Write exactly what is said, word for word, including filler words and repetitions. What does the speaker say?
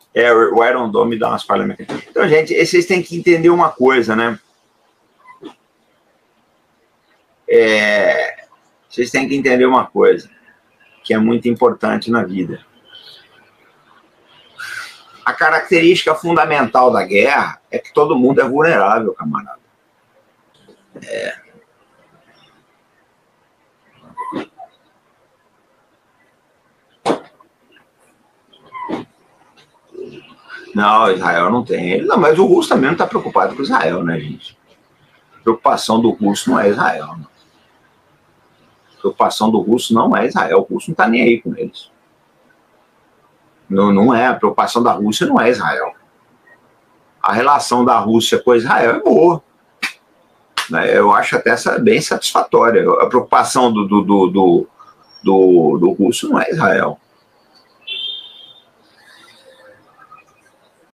É, o Iron Dome dá umas falhas. Então, gente, vocês têm que entender uma coisa, né? É, vocês têm que entender uma coisa que é muito importante na vida. A característica fundamental da guerra é que todo mundo é vulnerável, camarada. É. Não, Israel não tem. Não, mas o russo também não está preocupado com Israel, né, gente? A preocupação do russo não é Israel. Não. A preocupação do russo não é Israel. O russo não está nem aí com eles. Não, não é. A preocupação da Rússia não é Israel. A relação da Rússia com Israel é boa. Eu acho até bem satisfatória. A preocupação do, do, do, do, do, do russo não é Israel.